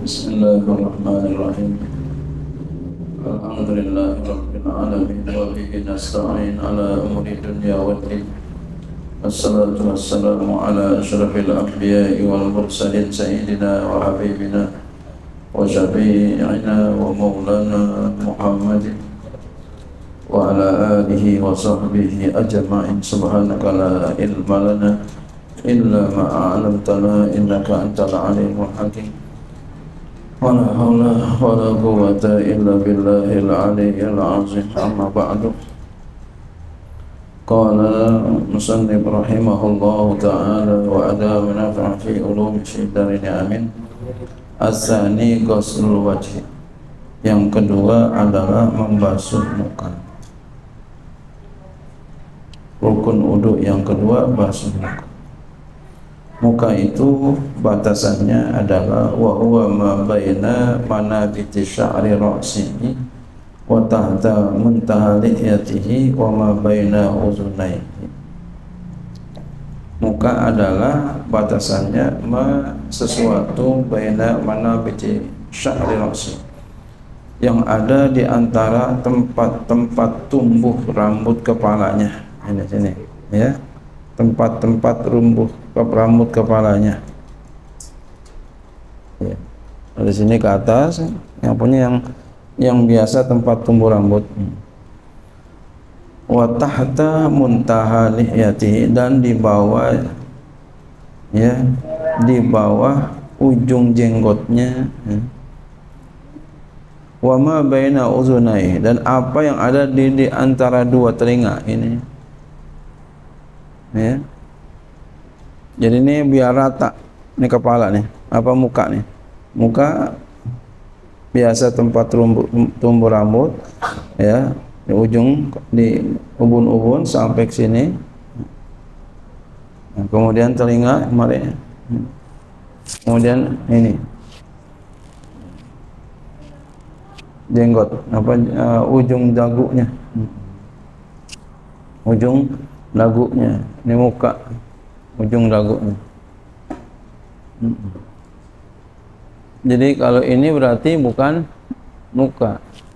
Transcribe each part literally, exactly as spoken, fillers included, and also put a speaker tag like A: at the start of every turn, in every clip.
A: Bismillahirrahmanirrahim. Alhamdulillahirabbil alamin wa bihi nasta'in ala umuri dunya waddin. Wassalatu wassalamu ala asyrafil anbiya'i wal mursalin sayyidina wa habibina wa syafi'ina wa maulana Muhammadin wa ala alihi wa sahbihi ajma'in. Subhanaka la ilma lana illa ma 'allamtana innaka antal alimul hakim. Wa la haula wa la quwwata illa billahil aliyyil azim. Amma ba'du. Qala musannif rahimahullahu ta'ala wa adama nafa'a fi ulumi syaidarin amin. As-sani ghuslul wajhi. Yang kedua adalah membasuh muka. Rukun wudu yang kedua basuh muka. Muka itu batasannya adalah wa huwa ma baina manabiti sya'ri ra'sihi wa tahta muntaha lihyatihi wa ma baina uzunaihi. Muka adalah batasannya ma sesuatu baina manabiti sya'ri ra'si, yang ada di antara tempat-tempat tumbuh rambut kepalanya. Ini sini ya. Tempat-tempat rumbuh ke rambut kepalanya. Ya. Dari sini ke atas, yang punya yang yang biasa tempat tumbuh rambut. Wa tahta muntaha lihyatihi, dan di bawah ya, di bawah ujung jenggotnya. Ya. Wa ma baina uzunai, dan apa yang ada di, di antara dua telinga ini. Ya. Jadi ini biar rata ini kepala nih, apa muka nih? Muka biasa tempat tumbuh, tumbuh rambut ya, di ujung di ubun-ubun sampai ke sini. Nah, kemudian telinga kemarin. Kemudian ini jenggot, apa uh, ujung dagunya. Ujung dagunya, ini muka, ujung dagunya. Jadi kalau ini berarti bukan muka,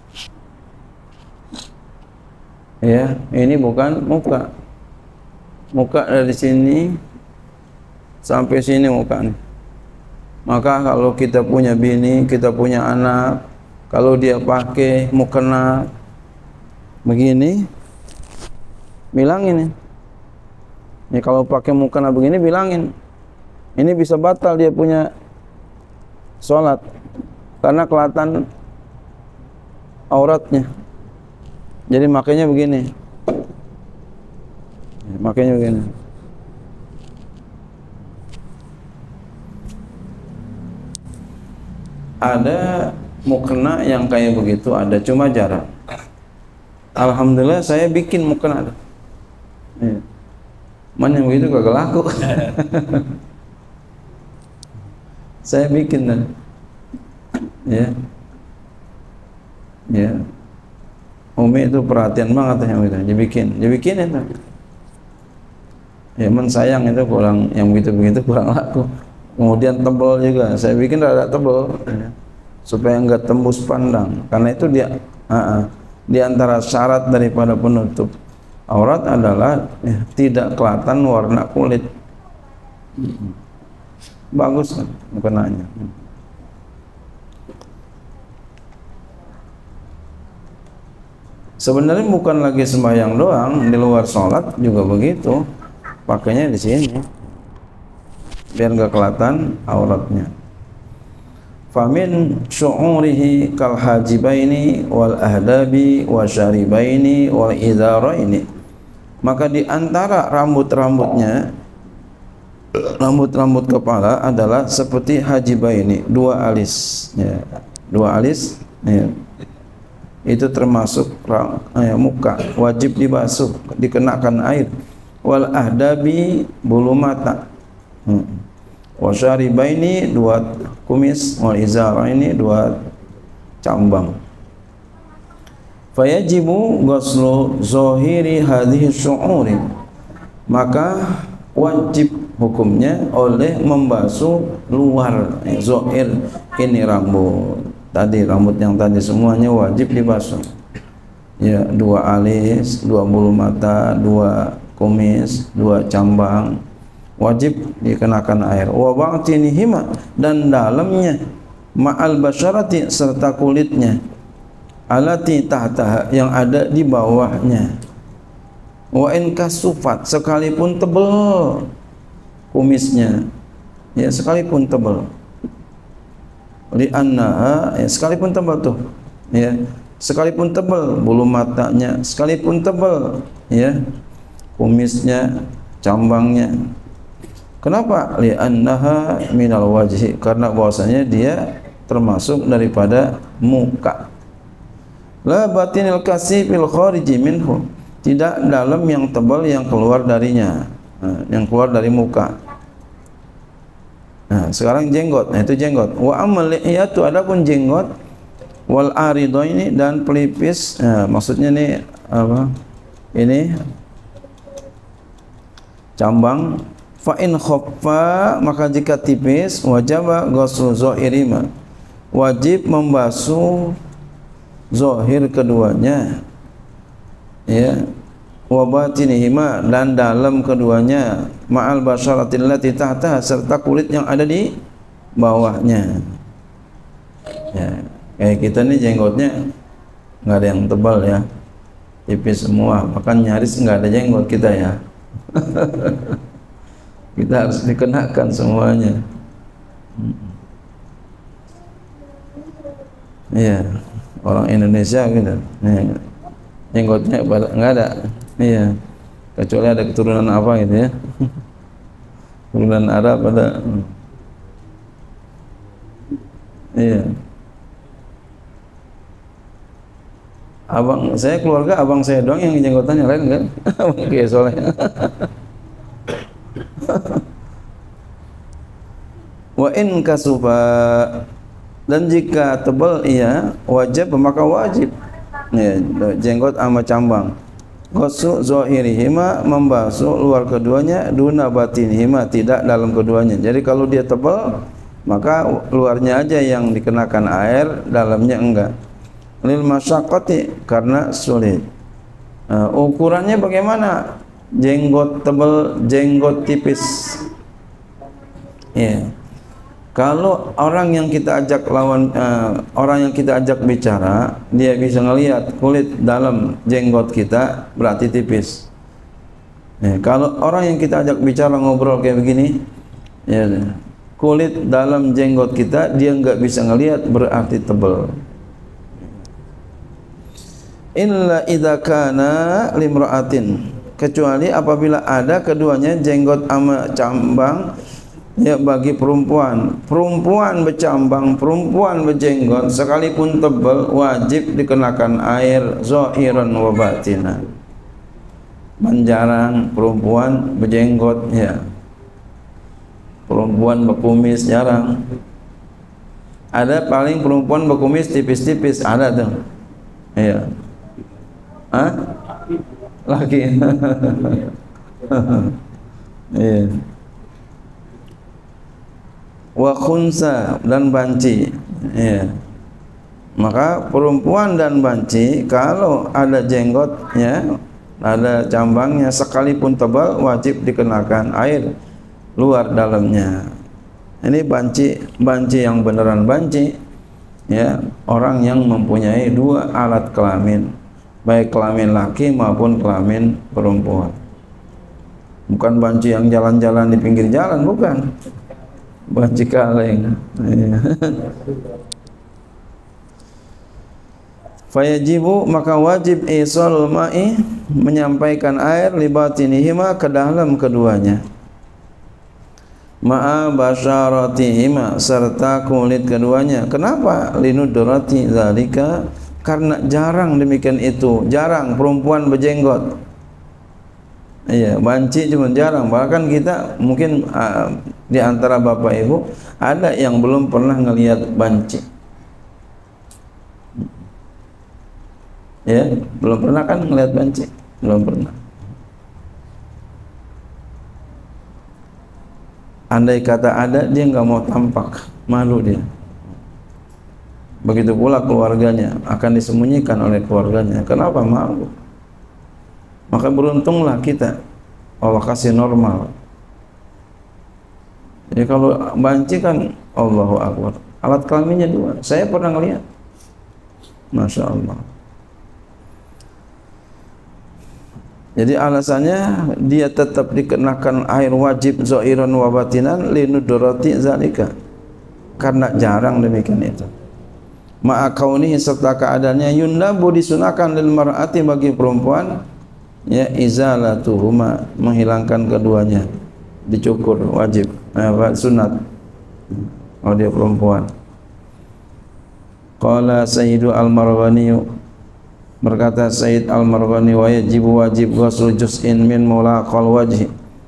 A: ya, ini bukan muka. Muka dari sini sampai sini muka nih. Maka kalau kita punya bini, kita punya anak, kalau dia pakai mukena begini, bilangin. Ini kalau pakai mukena begini bilangin. Ini bisa batal dia punya sholat karena kelihatan auratnya. Jadi makanya begini. Makanya begini. Ada mukena yang kayak begitu, ada, cuma jarang. Alhamdulillah saya bikin mukena ada. Ya. Mana yang begitu kagak laku. Saya bikin dan ya, ya, Umi itu perhatian banget yang itu, dibikin, dibikin itu. Ya, mensayang itu kurang, yang begitu-begitu kurang laku. Kemudian tebal juga, saya bikin rada tebal ya, supaya enggak tembus pandang. Karena itu dia, uh -uh, di antara syarat daripada penutup aurat adalah ya, tidak kelihatan warna kulit. Bagus kan mukenanya. Sebenarnya bukan lagi sembahyang doang, di luar sholat juga begitu. Pakainya di sini biar enggak kelihatan auratnya. Famin syu'urihi kal hajibaini wal ahdabi wa syaribaini wal idharaini. Maka di antara rambut-rambutnya, rambut-rambut kepala adalah seperti hajibaini, dua alis ya. Dua alis ya. Itu termasuk ya, muka, wajib dibasuh, dikenakan air. Wal ahdabi, bulu mata. Hmm. Wa syaribaini, dua kumis. Wal izaraini, dua cambang. Fayajibu ghuslu zahiri hadhihi syu'uri. Maka wajib hukumnya oleh membasuh luar eh, zahir ini rambut. Tadi rambut yang tadi semuanya wajib dibasuh. Ya, dua alis, dua bulu mata, dua kumis, dua cambang wajib dikenakan air. Wa ba'tinihima, dan dalamnya ma'al basyarati, serta kulitnya, alati tahtaha, yang ada di bawahnya. Wa in kasufat, sekalipun tebal kumisnya, ya sekalipun tebal, li annaha, ya sekalipun tebal tuh, ya sekalipun tebal bulu matanya, sekalipun tebal ya kumisnya, cambangnya. Kenapa? Li annaha minal wajhi, karena bahwasanya dia termasuk daripada muka. La batinil kasifil khariji minhu, tidak dalam yang tebal yang keluar darinya, nah, yang keluar dari muka. Nah, sekarang jenggot, nah itu jenggot. Wa amal lihiyatu, adapun jenggot, wal arido ini, dan pelipis, nah, maksudnya nih apa? Ini cambang. Fa in khaffa, maka jika tipis, wajib ghuslu zahirima, wajib membasuh zahir keduanya, ya, wa batinihima, dan dalam keduanya, ma'al basyaratil lati tahta, serta kulit yang ada di bawahnya. Ya, kayak kita nih jenggotnya nggak ada yang tebal ya, tipis semua, bahkan nyaris nggak ada jenggot kita ya. Kita harus dikenakan semuanya. Iya, orang Indonesia gitu. Nih, jenggotnya nggak ada. Iya, kecuali ada keturunan apa gitu ya. Keturunan Arab ada. Iya. Abang saya keluarga, abang saya doang yang jenggotannya, lain kan? Abang kayak soleh. Wa in kasufa, dan jika tebal iya, wajib, maka wajib ya, jenggot sama cambang, ghuslu zahirihima, membasuh luar keduanya, duna batinihima, tidak dalam keduanya. Jadi kalau dia tebal, maka luarnya aja yang dikenakan air, dalamnya enggak. Lil masyaqqati, karena sulit. Nah, ukurannya bagaimana? Jenggot tebal, jenggot tipis. Ya. Kalau orang yang kita ajak lawan, uh, orang yang kita ajak bicara, dia bisa ngelihat kulit dalam jenggot kita, berarti tipis. Ya. Kalau orang yang kita ajak bicara ngobrol kayak begini, ya, kulit dalam jenggot kita dia nggak bisa ngelihat, berarti tebal. Illa idza kana limra'atin, kecuali apabila ada keduanya, jenggot sama cambang, ya bagi perempuan. Perempuan bercambang, perempuan berjenggot, sekalipun tebal, wajib dikenakan air zahiran wa batinan. Menjarang perempuan berjenggot, ya. Perempuan berkumis jarang. Ada paling perempuan berkumis tipis-tipis, ada tuh. Iya. Hah? Laki. Iya. Wa khunsa, dan banci. Iya. Maka perempuan dan banci kalau ada jenggotnya, ada cambangnya, sekalipun tebal, wajib dikenakan air luar dalamnya. Ini banci, banci yang beneran banci, ya, orang yang mempunyai dua alat kelamin, baik kelamin laki maupun kelamin perempuan. Bukan banci yang jalan-jalan di pinggir jalan, bukan. Banci kaleng. Fayajibu, maka wajib isalul ma'i, menyampaikan air, libatinihima, ke dalam keduanya, ma'a basyaratihima, serta kulit keduanya. Kenapa? Linudrati zalika, karena jarang demikian itu, jarang perempuan berjenggot. Iya, banci cuma jarang. Bahkan kita mungkin uh, di antara bapak ibu ada yang belum pernah ngelihat banci. Ya, belum pernah kan ngelihat banci? Belum pernah. andai kata ada, dia nggak mau tampak, malu dia. Begitu pula keluarganya akan disembunyikan oleh keluarganya. Kenapa? Malu. Maka beruntunglah kita, Allah kasih normal. Jadi kalau banci kan Allahu Akbar, alat kelaminnya dua. Saya pernah ngelihat, Masya Allah. Jadi alasannya dia tetap dikenakan air wajib zahiran wa batinan linudrati zalika, karena jarang demikian itu. Ma'a kaunihi, serta keadaannya yundabu, disunahkan lil mar'ati, bagi perempuan, ya izalatuhuma, menghilangkan keduanya, dicukur wajib, apa sunat kalau dia perempuan. Qala Sayyidu Al-Marghani, berkata Sayyid Al-Marghani, wa yajibu wajib ghusl juz'in min mulaqal wajhi,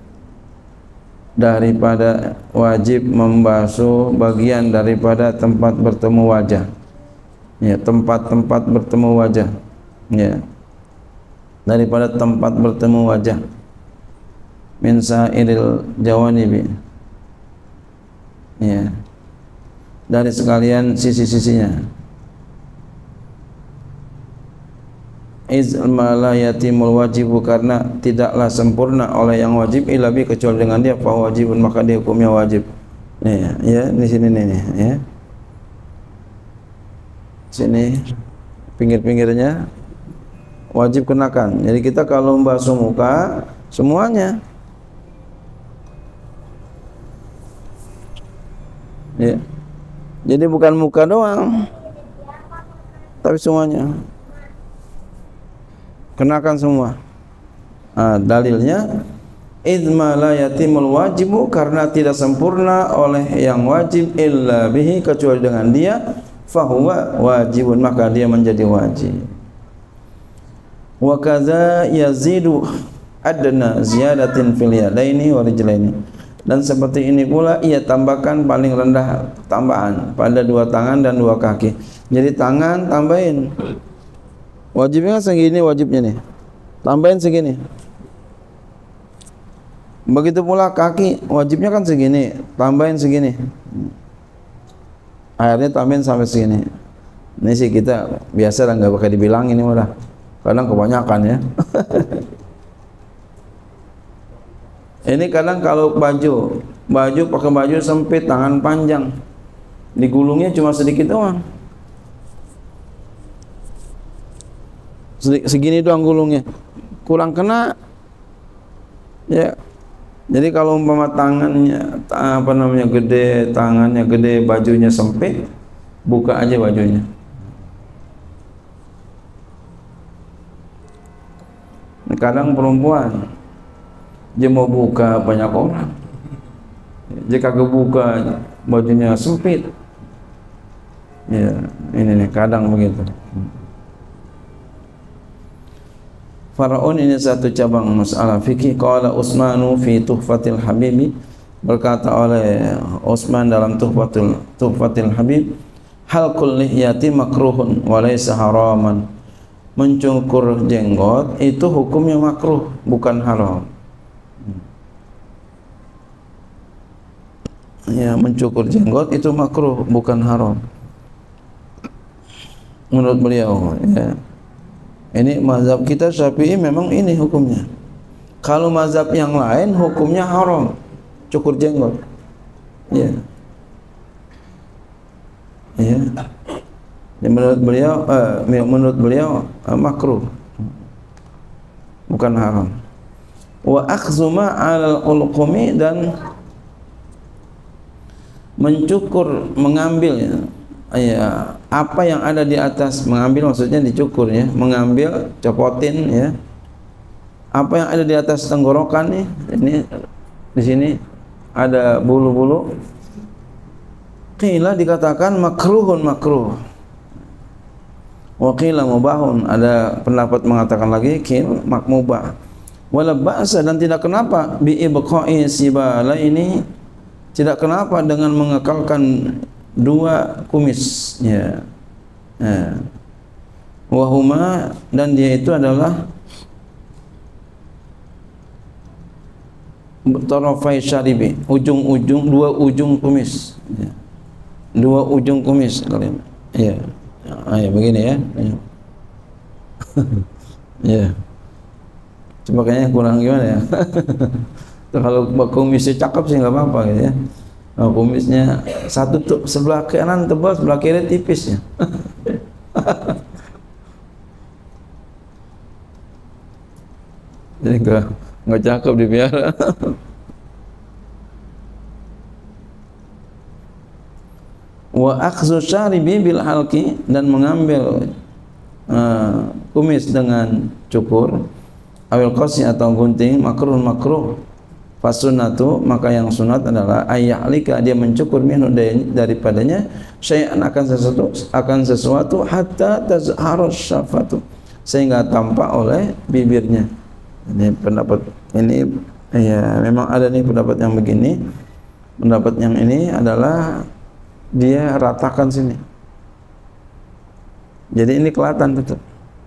A: daripada wajib membasuh bagian daripada tempat bertemu wajah, ya tempat-tempat bertemu wajah, ya daripada tempat bertemu wajah, min sa'iril jawanibi, ya dari sekalian sisi-sisinya. Iz ma la yatimul wajibu, karena tidaklah sempurna oleh yang wajib illa bi, kecuali dengan dia, fa wajibun, maka dia hukumnya wajib. Ya, ya di sini nih, nih ya. Sini pinggir-pinggirnya wajib kenakan. Jadi kita kalau membasuh muka semuanya, ya. Jadi bukan muka doang, tapi semuanya kenakan semua. Nah, dalilnya idma la yatimul wajibu, karena tidak sempurna oleh yang wajib illa bihi, kecuali dengan dia, fahuwa wajibun, maka dia menjadi wajib. Wa kadza yazidu adna ziyadatin fil yadaini wa rijlaini, dan seperti ini pula ia tambahkan paling rendah tambahan pada dua tangan dan dua kaki. Jadi tangan tambahin, wajibnya segini, wajibnya nih tambahin segini. Begitu pula kaki, wajibnya kan segini, tambahin segini. Akhirnya tambahin sampai segini. Ini sih kita biasa lah, nggak pakai dibilangin ini udah. Kadang kebanyakan ya. Ini kadang kalau baju, baju pakai baju sempit, tangan panjang, digulungnya cuma sedikit doang. Segini doang gulungnya, kurang kena. Ya. Jadi kalau umpama tangannya apa namanya gede, tangannya gede, bajunya sempit, buka aja bajunya. Kadang perempuan dia mau buka banyak orang, jika kebuka bajunya sempit, ya ini nih kadang begitu. Faraun ini satu cabang masalah fikih. Qala Utsmanu fi Tuhfatil Habibi, berkata oleh Utsman dalam Tuhfatul Tuhfatil Habib, halqul lihyati makruhun wa laysa haraman, mencukur jenggot itu hukumnya makruh, bukan haram. Ya, mencukur jenggot itu makruh, bukan haram menurut beliau, ya. Ini mazhab kita Syafi'i, memang ini hukumnya. Kalau mazhab yang lain hukumnya haram, cukur jenggot. Ya. Ya. Dan menurut beliau eh, menurut beliau eh, makruh, bukan haram. Wa akhzuma 'alal ulqumi, dan mencukur, mengambil ya, ya apa yang ada di atas, mengambil maksudnya dicukur ya, mengambil, copotin ya, apa yang ada di atas tenggorokan nih, ini di sini ada bulu-bulu. Qila, dikatakan makruhun, makruh. Wa qila mubahun, ada pendapat mengatakan lagi qil makmubah. Wala ba'sa, dan tidak kenapa bi ibqa'i sibala ini, tidak kenapa dengan mengekalkan dua kumis, ya. Ya. Wahuma, dan dia itu adalah tarafai syaribi, ujung-ujung, dua ujung kumis, ya. Dua ujung kumis kalian, ya, ah, ya begini ya, ya. Ya. Cuma kayaknya kurang gimana ya. Kalau kumisnya cakep sih nggak apa-apa gitu ya. Nah, kumisnya satu tuh sebelah kanan tebal, sebelah kiri tipis ya. Jadi nggak nggak cakep dipiara. Wa akhzu syaribi bil halqi, dan mengambil uh, kumis dengan cukur, awil qasi atau gunting, makruh makruh. Fasunatu, maka yang sunat adalah ayahlika, dia mencukur minhu daripadanya syai'an, akan sesuatu akan sesuatu hatta tazharu syafatu, sehingga tampak oleh bibirnya. Ini pendapat ini ya, memang ada nih pendapat yang begini. Pendapat yang ini adalah dia ratakan sini, jadi ini kelihatan betul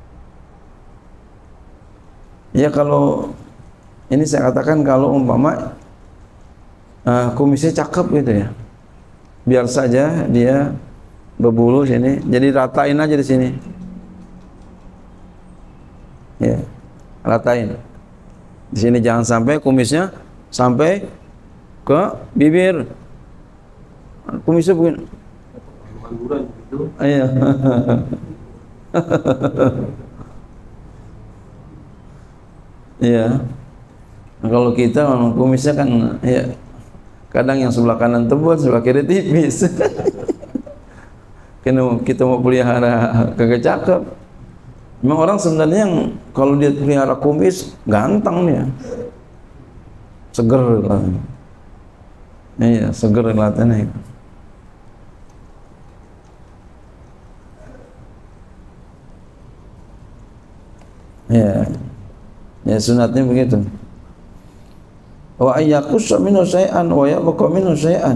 A: ya. Kalau ini saya katakan, kalau umpama uh, kumisnya cakep gitu ya, biar saja dia berbulu sini, jadi ratain aja di sini ya, ratain di sini, jangan sampai kumisnya sampai ke bibir. Kumisnya begini. Iya. Iya. Nah, kalau kita memang kumisnya kan ya, kadang yang sebelah kanan tebal, sebelah kiri tipis. Karena kita mau pelihara kagak cakep. Memang orang sebenarnya yang kalau dia pelihara kumis ganteng dia. Seger lah. Iya, seger kelihatannya. Ya, ya sunatnya begitu. Wa ayyaqussa minhu syai'an wa yabqa minhu syai'an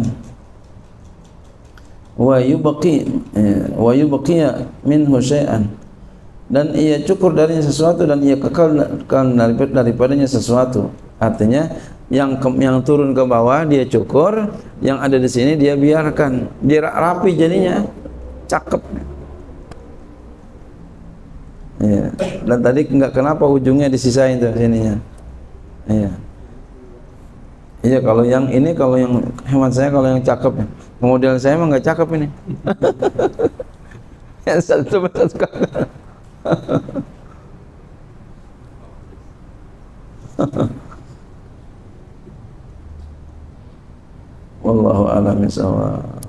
A: wa yubqi wa yubqiya minhu syai'an, dan ia cukur darinya sesuatu dan ia kekalkan daripadanya sesuatu. Artinya yang ke, yang turun ke bawah dia cukur, yang ada di sini dia biarkan, dia rapi jadinya, cakep. Iya. Dan tadi enggak, kenapa ujungnya disisain tuh sininya. Iya. Iya, kalau yang ini, kalau yang hemat saya, kalau yang cakep, model saya emang enggak cakep ini. Yang satu satu kakak. Wallahu a'lam bishawab.